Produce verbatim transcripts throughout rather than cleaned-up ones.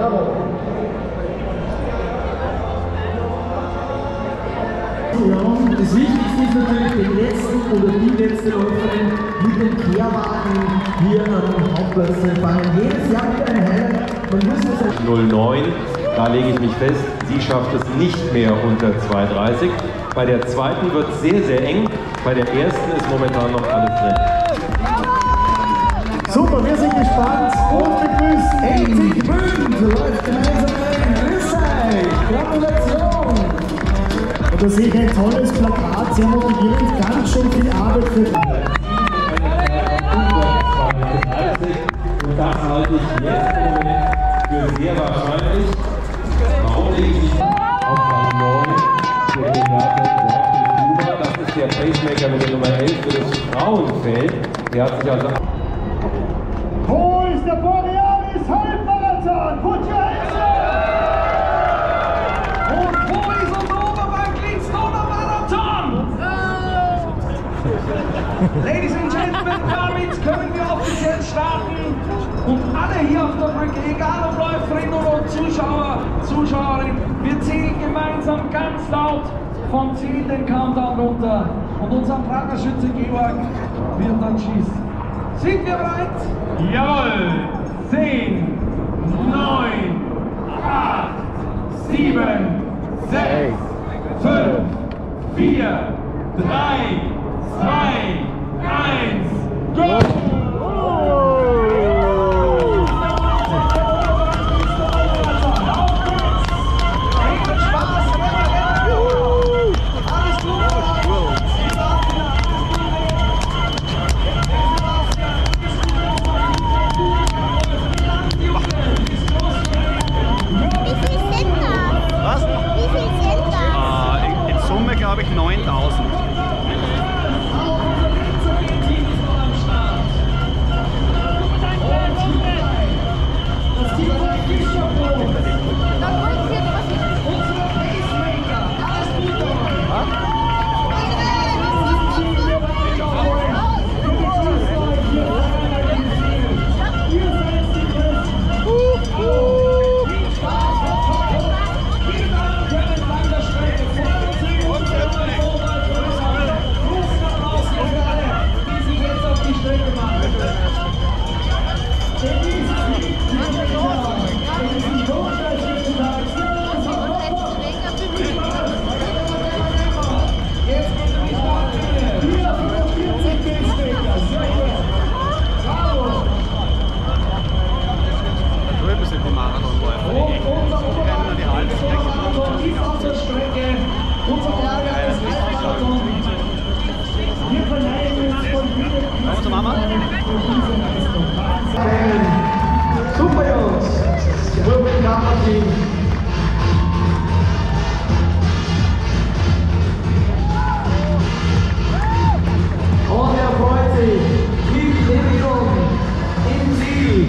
Bravo. Ja, das Wichtigste ist natürlich den letzten oder die letzte Läuferin mit dem Kehrwagen hier am Hauptplatz zu empfangen. Jedes Jahr wieder ein Highlight. Man muss es null neun, da lege ich mich fest, sie schafft es nicht mehr unter zwei dreißig. Bei der zweiten wird es sehr, sehr eng. Bei der ersten ist momentan noch alles drin. Super, wir sind gespannt und begrüßen Enzig Bünd, läuft gemeinsam rein. Grüß euch, Gratulation! Und da sehe ich ein tolles Plakat, sehr motivierend, ganz schön viel Arbeit für Und das halte ich jetzt im Moment für sehr wahrscheinlich. Warum lege ich nicht auf Rang neun für den Huber? Das ist der Pacemaker mit der Nummer elf für das Frauenfeld. Der hat sich also... Wo ist der Borealis Halbmarathon? Put your hands up! Und wo ist unser Oberbank-Linz-Donau Marathon? Ladies and Gentlemen, damit können wir offiziell starten. Und alle hier auf der Brücke, egal ob Läuferinnen oder Zuschauer, Zuschauerinnen, wir zählen gemeinsam ganz laut von zehn den Countdown runter. Und unser Pragerschütze Georg wird dann schießen. Sind wir bereit? Jawohl! zehn, neun, acht, sieben, sechs, fünf, vier, drei, zwei, eins, go! Glaube ich neuntausend. Super Jungs! Willkommen Team! Und er freut sich! Die Bewegung im Ziel!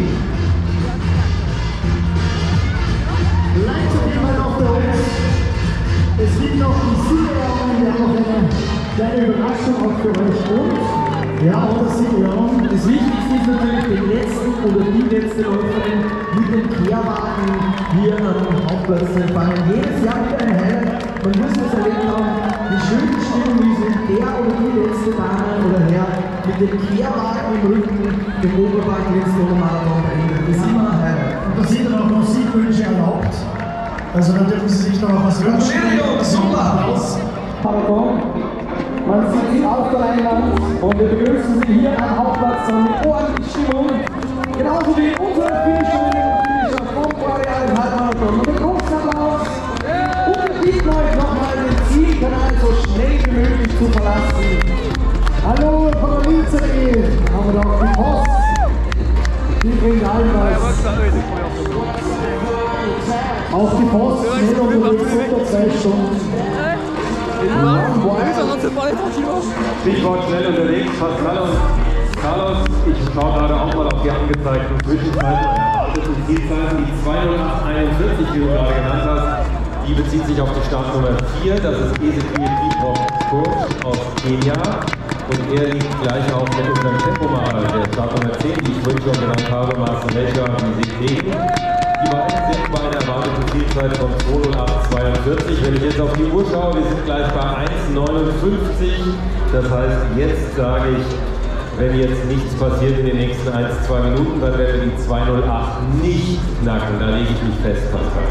Bleibt auf jeden Fall noch bei uns! Es gibt noch die Siegerraum, wir haben noch eine kleine Überraschung auch für euch und ja, und das Siegerraum. Das Wichtigste ist natürlich den letzten oder die letzte Läuferin mit dem Kehrwagen hier am Hauptplatz zu empfangen. Jedes Jahr wieder ein Highlight. Man muss das erlebt haben, wie schön die Stimmung ist, wenn der oder die letzte Dame oder Herr mit dem Kehrwagen im Rücken den Oberbank-Linz-Donau Marathon beendet. Das ist immer ein Highlight. Und da sind dann auch noch Siegwünsche erlaubt. Also da dürfen Sie sich noch was wünschen. Super! Marathon. Man sieht sie auf der Leinwand und wir begrüßen sie hier am Hauptplatz mit ordentlich Stimmung. Genauso wie unsere Finisherinnen und Finisher vom Borealis Halbmarathon. Und mit großen Applaus und wir bitten euch nochmal den Zielkanal so schnell wie möglich zu verlassen. Hallo von der Linzer punkt de haben wir noch die Post. Die bringt allen was. Auf die Post schnell unterwegs unter zwei Stunden. Stichwort schnell unterwegs, Pascal und Carlos, ich schaue gerade auch mal auf die angezeigten Zwischenzeiten und erwarteten Zielzeiten, die zwei null acht einundvierzig, die du gerade genannt hast, die bezieht sich auf die Startnummer vier, das ist Ezekiel Kiprop Kursch aus Kenia und er liegt gleich auch mit unserem Tempomacher, der Startnummer zehn, die ich vorhin schon genannt habe, Marcel Lecher, die Sieg. Die beiden sind Zielzeit von zwei null acht zweiundvierzig. Wenn ich jetzt auf die Uhr schaue, wir sind gleich bei eins neunundfünfzig. Das heißt, jetzt sage ich, wenn jetzt nichts passiert in den nächsten ein bis zwei Minuten, dann werden wir die zwei null acht nicht knacken. Da lege ich mich fest, Pascal.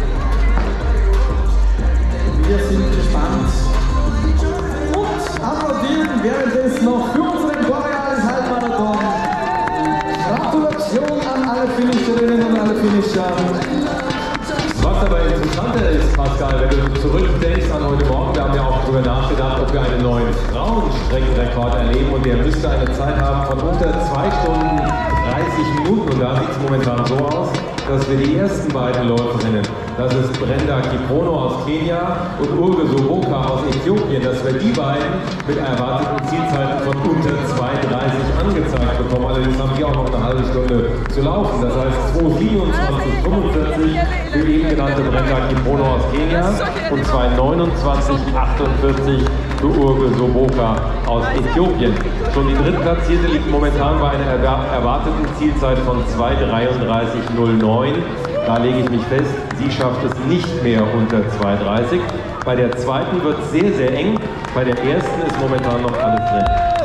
Wir sind gespannt und applaudieren währenddessen noch für unseren Borealis Halbmarathon. Gratulation an alle Finisherinnen und alle Finisher. Was aber interessanter ist, Pascal, wenn du zurückdenkst an heute Morgen, wir haben ja auch darüber nachgedacht, ob wir einen neuen Frauenstreckenrekord erleben, und der müsste eine Zeit haben von unter zwei Stunden dreißig Minuten, und da sieht es momentan so aus, dass wir die ersten beiden Läuferinnen, das ist Brenda Kiprono aus Kenia und Urge Soboka aus Äthiopien, dass wir die beiden mit erwarteten Zielzeiten von unter zwei dreißig angezeigt bekommen. Allerdings haben die auch noch eine halbe Stunde zu laufen. Das heißt zwei siebenundzwanzig fünfundvierzig für eben genannte Brenda Kiprono aus Kenia und zwei neunundzwanzig achtundvierzig für Urge Soboka aus Äthiopien. Schon die drittplatzierte liegt momentan bei einer erwarteten Zielzeit von zwei dreiunddreißig null neun. Da lege ich mich fest, sie schafft es nicht mehr unter zwei dreißig. Bei der zweiten wird es sehr, sehr eng. Bei der ersten ist momentan noch alles drin.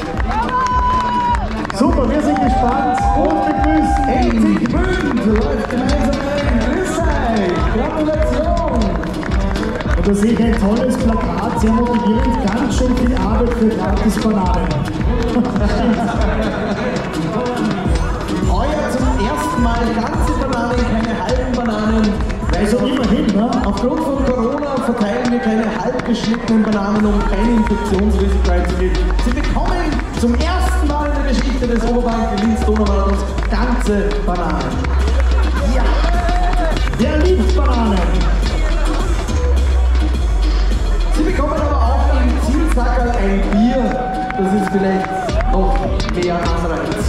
Super, wir sind gespannt und begrüßen Ethik Bünd, läuft gemeinsam rein. Grüß euch, Gratulation! Und da sehe ich ein tolles Plakat, sehr motivierend, ganz schön viel Arbeit für gratis Bananen. Heuer zum ersten Mal ganze Bananen, keine halben Bananen. Also immerhin, ne? Aufgrund von Corona verteilen wir keine halbgeschnittenen Bananen, um kein Infektionsrisiko einzugehen. Sie bekommen zum ersten Mal in der Geschichte des Oberbank-Linz-Donau-Marathons ganze Bananen. Ja! Wer liebt Bananen? Sie bekommen aber auch im Zielsackerl ein Bier. Das ist vielleicht noch mehr Anreiz.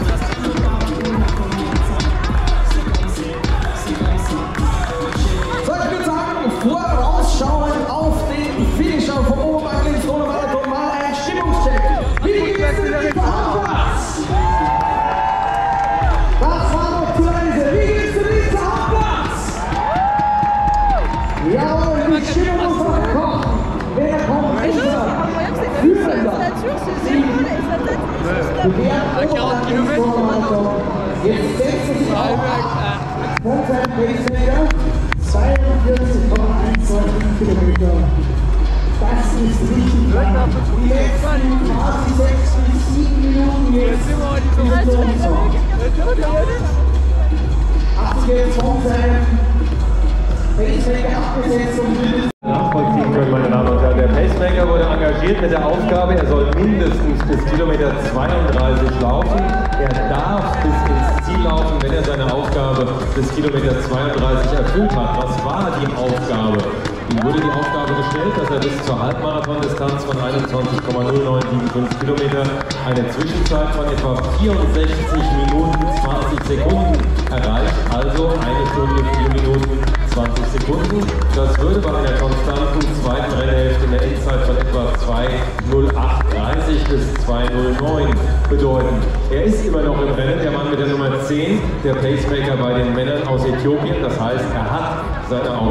So, ich würde sagen, vorausschauen auf den Finisher vom Oberbank-Linz-Donau-Marathon mal ein Stimmungscheck. Wie geht es denn den Hauptplatz? Das war noch zu leise. Wie geht es denn den Hauptplatz? Ja, und die Stimmung muss noch kommen. Wer kommt? Ist er? Führender. Jetzt setzt er sich auf von seinem Pacemaker. zweiundvierzig Komma einundzwanzig Kilometer. Das ist richtig lang. Die letzten quasi sechs bis sieben Minuten jetzt sind so und so. Hat sich jetzt von seinem Pacemaker abgesetzt und will nachvollziehen können, meine Damen und Herren. Der Pacemaker wurde engagiert mit der Aufgabe, er soll mindestens bis Kilometer zweiunddreißig laufen. Er darf bis ins Ziel laufen, wenn er seine Aufgabe bis Kilometer zweiunddreißig erfüllt hat. Was war die Aufgabe? Ihm wurde die Aufgabe gestellt, dass er bis zur Halbmarathon-Distanz von einundzwanzig Komma null neun sieben fünf Kilometer eine Zwischenzeit von etwa vierundsechzig Minuten zwanzig Sekunden erreicht, also eine Stunde vier Minuten zwanzig Sekunden. Das würde bei einer konstanten zweiten Rennhälfte in der Endzeit von etwa zwei null acht dreißig bis zwei null neun bedeuten. Er ist immer noch im Rennen, der Mann mit der Nummer zehn, der Pacemaker bei den Männern aus Äthiopien. Das heißt, er hat seine Aufgabe.